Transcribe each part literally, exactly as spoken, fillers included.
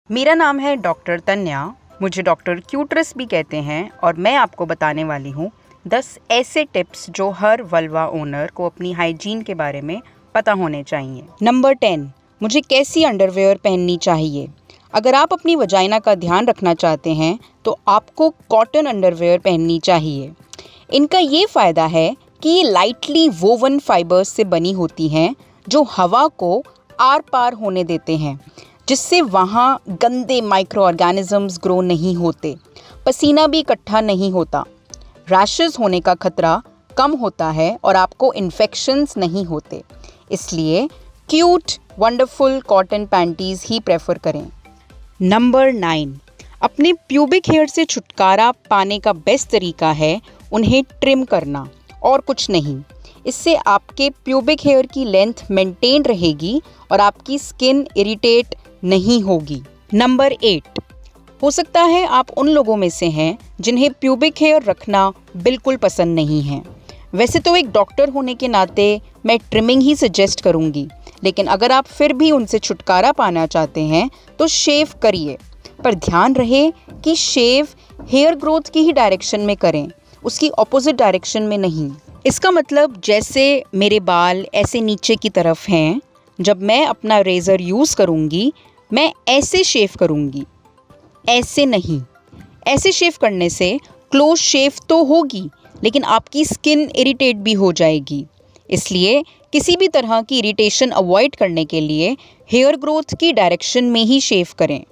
मेरा नाम है डॉक्टर तन्या, मुझे डॉक्टर क्यूट्रस भी कहते हैं और मैं आपको बताने वाली हूँ दस ऐसे टिप्स जो हर वल्वा ओनर को अपनी हाइजीन के बारे में पता होने चाहिए। नंबर टेन, मुझे कैसी अंडरवेयर पहननी चाहिए। अगर आप अपनी वजाइना का ध्यान रखना चाहते हैं तो आपको कॉटन अंडरवेयर पहननी चाहिए। इनका ये फ़ायदा है कि ये लाइटली वोवन फाइबर्स से बनी होती हैं जो हवा को आर पार होने देते हैं, जिससे वहाँ गंदे माइक्रो ऑर्गेनिजम्स ग्रो नहीं होते, पसीना भी इकट्ठा नहीं होता, रैशेस होने का खतरा कम होता है और आपको इन्फेक्शंस नहीं होते। इसलिए क्यूट वंडरफुल कॉटन पैंटीज़ ही प्रेफर करें। नंबर नाइन, अपने प्यूबिक हेयर से छुटकारा पाने का बेस्ट तरीका है उन्हें ट्रिम करना और कुछ नहीं। इससे आपके प्यूबिक हेयर की लेंथ मेंटेन रहेगी और आपकी स्किन इरिटेट नहीं होगी। नंबर एट, हो सकता है आप उन लोगों में से हैं जिन्हें प्यूबिक हेयर रखना बिल्कुल पसंद नहीं है। वैसे तो एक डॉक्टर होने के नाते मैं ट्रिमिंग ही सजेस्ट करूंगी, लेकिन अगर आप फिर भी उनसे छुटकारा पाना चाहते हैं तो शेव करिए, पर ध्यान रहे कि शेव हेयर ग्रोथ की ही डायरेक्शन में करें, उसकी ऑपोजिट डायरेक्शन में नहीं। इसका मतलब जैसे मेरे बाल ऐसे नीचे की तरफ हैं, जब मैं अपना रेज़र यूज़ करूंगी मैं ऐसे शेव करूंगी, ऐसे नहीं। ऐसे शेव करने से क्लोज शेव तो होगी लेकिन आपकी स्किन इरिटेट भी हो जाएगी। इसलिए किसी भी तरह की इरिटेशन अवॉइड करने के लिए हेयर ग्रोथ की डायरेक्शन में ही शेव करें।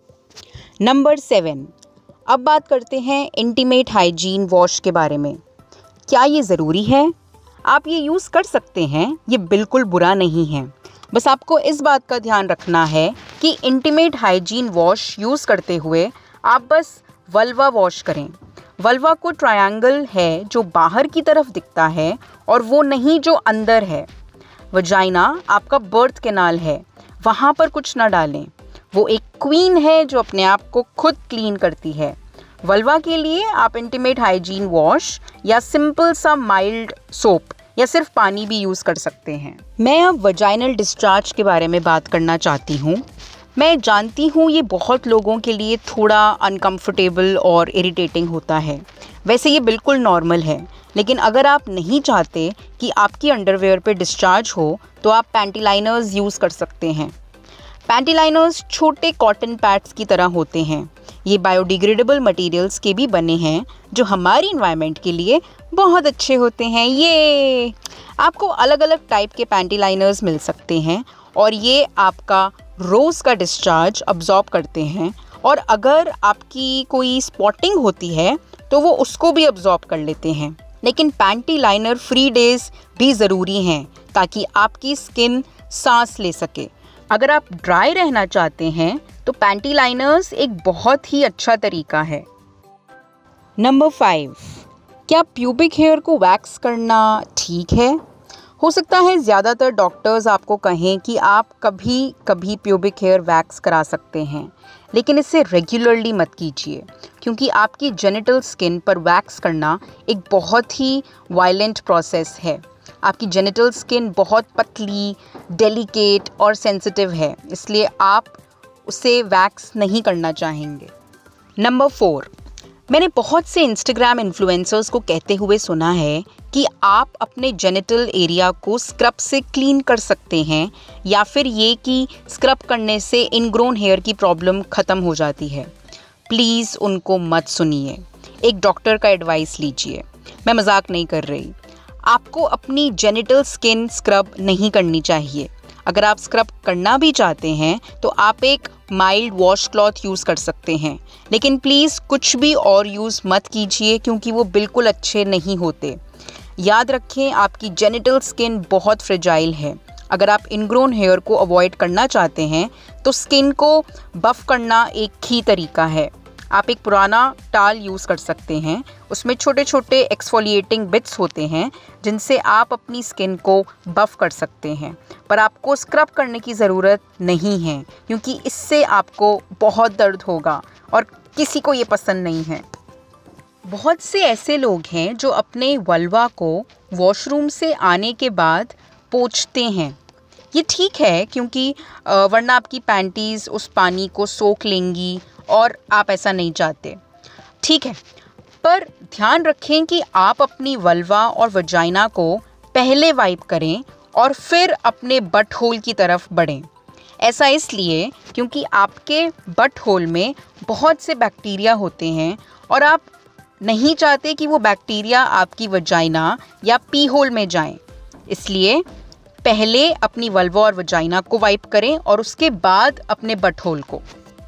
नंबर सेवन, अब बात करते हैं इंटीमेट हाइजीन वॉश के बारे में। क्या ये ज़रूरी है? आप ये यूज़ कर सकते हैं, ये बिल्कुल बुरा नहीं है। बस आपको इस बात का ध्यान रखना है कि इंटीमेट हाइजीन वॉश यूज़ करते हुए आप बस वल्वा वॉश करें। वल्वा को ट्रायंगल है जो बाहर की तरफ दिखता है और वो नहीं जो अंदर है। वजाइना आपका बर्थ कैनाल है, वहाँ पर कुछ ना डालें। वो एक क्वीन है जो अपने आप को खुद क्लीन करती है। वल्वा के लिए आप इंटीमेट हाइजीन वॉश या सिंपल सा माइल्ड सोप या सिर्फ पानी भी यूज़ कर सकते हैं। मैं अब वजाइनल डिस्चार्ज के बारे में बात करना चाहती हूँ। मैं जानती हूँ ये बहुत लोगों के लिए थोड़ा अनकंफर्टेबल और इरिटेटिंग होता है। वैसे ये बिल्कुल नॉर्मल है, लेकिन अगर आप नहीं चाहते कि आपकी अंडरवेयर पे डिस्चार्ज हो तो आप पैंटी लाइनर्स यूज़ कर सकते हैं। पैंटी लाइनर्स छोटे कॉटन पैड्स की तरह होते हैं। ये बायोडिग्रेडेबल मटेरियल्स के भी बने हैं जो हमारी एनवायरनमेंट के लिए बहुत अच्छे होते हैं। ये आपको अलग अलग टाइप के पैंटी लाइनर्स मिल सकते हैं और ये आपका रोज़ का डिस्चार्ज अब्जॉर्ब करते हैं, और अगर आपकी कोई स्पॉटिंग होती है तो वो उसको भी अब्जॉर्ब कर लेते हैं। लेकिन पैंटी लाइनर फ्री डेज भी ज़रूरी हैं ताकि आपकी स्किन सांस ले सके। अगर आप ड्राई रहना चाहते हैं तो पैंटी लाइनर्स एक बहुत ही अच्छा तरीका है। नंबर फाइव, क्या प्यूबिक हेयर को वैक्स करना ठीक है? हो सकता है ज़्यादातर डॉक्टर्स आपको कहें कि आप कभी कभी प्यूबिक हेयर वैक्स करा सकते हैं, लेकिन इसे रेगुलरली मत कीजिए क्योंकि आपकी जेनिटल स्किन पर वैक्स करना एक बहुत ही वायलेंट प्रोसेस है। आपकी जेनिटल स्किन बहुत पतली, डेलिकेट और सेंसिटिव है, इसलिए आप उसे वैक्स नहीं करना चाहेंगे। नंबर फोर, मैंने बहुत से इंस्टाग्राम इन्फ्लुएंसर्स को कहते हुए सुना है कि आप अपने जेनिटल एरिया को स्क्रब से क्लीन कर सकते हैं, या फिर ये कि स्क्रब करने से इनग्रोन हेयर की प्रॉब्लम ख़त्म हो जाती है। प्लीज़ उनको मत सुनिए, एक डॉक्टर का एडवाइस लीजिए। मैं मजाक नहीं कर रही। आपको अपनी जेनिटल स्किन स्क्रब नहीं करनी चाहिए। अगर आप स्क्रब करना भी चाहते हैं तो आप एक माइल्ड वॉश क्लॉथ यूज़ कर सकते हैं, लेकिन प्लीज़ कुछ भी और यूज़ मत कीजिए क्योंकि वो बिल्कुल अच्छे नहीं होते। याद रखें, आपकी जेनिटल स्किन बहुत फ्रेजाइल है। अगर आप इनग्रोन हेयर को अवॉइड करना चाहते हैं तो स्किन को बफ करना एक ही तरीका है। आप एक पुराना टाल यूज़ कर सकते हैं, उसमें छोटे छोटे एक्सफोलिएटिंग बिट्स होते हैं जिनसे आप अपनी स्किन को बफ कर सकते हैं, पर आपको स्क्रब करने की ज़रूरत नहीं है क्योंकि इससे आपको बहुत दर्द होगा और किसी को ये पसंद नहीं है। बहुत से ऐसे लोग हैं जो अपने वल्वा को वॉशरूम से आने के बाद पोंछते हैं। ये ठीक है क्योंकि वरना आपकी पैंटीज़ उस पानी को सोख लेंगी और आप ऐसा नहीं चाहते, ठीक है। पर ध्यान रखें कि आप अपनी वल्वा और वजाइना को पहले वाइप करें और फिर अपने बट होल की तरफ बढ़ें। ऐसा इसलिए क्योंकि आपके बट होल में बहुत से बैक्टीरिया होते हैं और आप नहीं चाहते कि वो बैक्टीरिया आपकी वजाइना या पी होल में जाएं। इसलिए पहले अपनी वल्वा और वजाइना को वाइप करें और उसके बाद अपने बट होल को।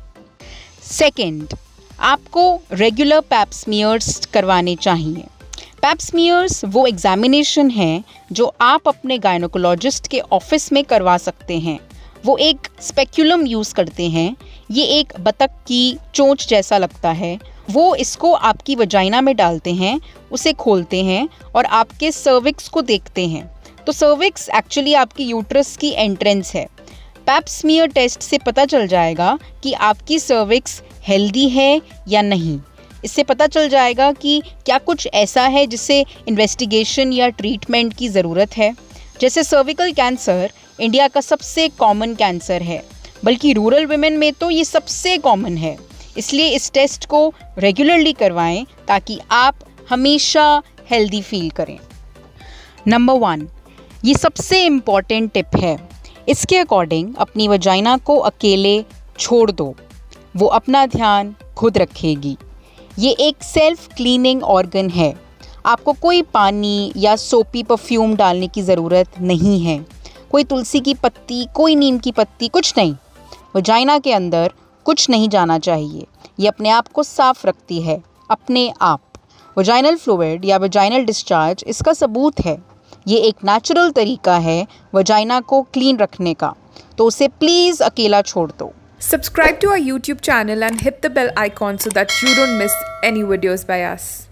सेकेंड, आपको रेगुलर पैप स्मीयर्स करवाने चाहिए। पैप स्मीयर्स वो एग्जामिनेशन है जो आप अपने गायनोकोलॉजिस्ट के ऑफिस में करवा सकते हैं। वो एक स्पेक्युलम यूज़ करते हैं। ये एक बतख की चोंच जैसा लगता है। वो इसको आपकी वजाइना में डालते हैं, उसे खोलते हैं और आपके सर्विक्स को देखते हैं। तो सर्विक्स एक्चुअली आपकी यूट्रस की एंट्रेंस है। पैप स्मीयर टेस्ट से पता चल जाएगा कि आपकी सर्विक्स हेल्दी है या नहीं। इससे पता चल जाएगा कि क्या कुछ ऐसा है जिससे इन्वेस्टिगेशन या ट्रीटमेंट की ज़रूरत है। जैसे सर्विकल कैंसर इंडिया का सबसे कॉमन कैंसर है, बल्कि रूरल वुमेन में तो ये सबसे कॉमन है। इसलिए इस टेस्ट को रेगुलरली करवाएं ताकि आप हमेशा हेल्दी फील करें। नंबर वन, ये सबसे इम्पॉर्टेंट टिप है। इसके अकॉर्डिंग अपनी वजाइना को अकेले छोड़ दो, वो अपना ध्यान खुद रखेगी। ये एक सेल्फ क्लीनिंग ऑर्गन है। आपको कोई पानी या सोपी परफ्यूम डालने की ज़रूरत नहीं है। कोई तुलसी की पत्ती, कोई नीम की पत्ती, कुछ नहीं। वजाइना के अंदर कुछ नहीं जाना चाहिए। ये अपने आप को साफ रखती है, अपने आप। वजाइनल फ्लूइड या वजाइनल डिस्चार्ज इसका सबूत है। ये एक नेचुरल तरीका है वजाइना को क्लीन रखने का, तो उसे प्लीज़ अकेला छोड़ दो। Subscribe to our YouTube channel and hit the bell icon so that you don't miss any videos by us.